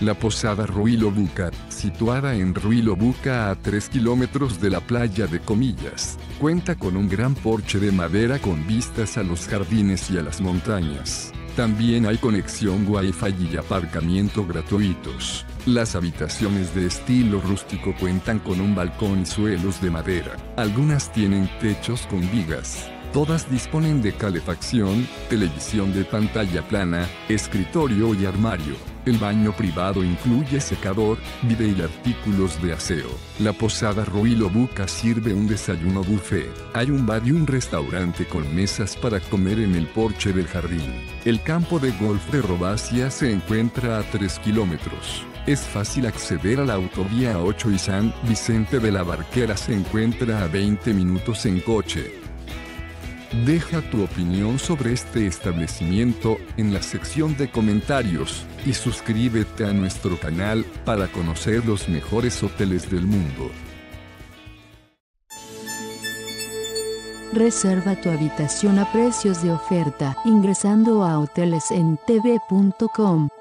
La posada Ruilo Buca, situada en Ruilo Buca a 3 kilómetros de la playa de Comillas, cuenta con un gran porche de madera con vistas a los jardines y a las montañas. También hay conexión Wi-Fi y aparcamiento gratuitos. Las habitaciones de estilo rústico cuentan con un balcón y suelos de madera. Algunas tienen techos con vigas. Todas disponen de calefacción, televisión de pantalla plana, escritorio y armario. El baño privado incluye secador, bidet y artículos de aseo. La posada Ruilo Buca sirve un desayuno buffet. Hay un bar y un restaurante con mesas para comer en el porche del jardín. El campo de golf de Robasia se encuentra a 3 kilómetros. Es fácil acceder a la autovía 8 y San Vicente de la Barquera se encuentra a 20 minutos en coche. Deja tu opinión sobre este establecimiento en la sección de comentarios y suscríbete a nuestro canal para conocer los mejores hoteles del mundo. Reserva tu habitación a precios de oferta ingresando a hotelesentv.com.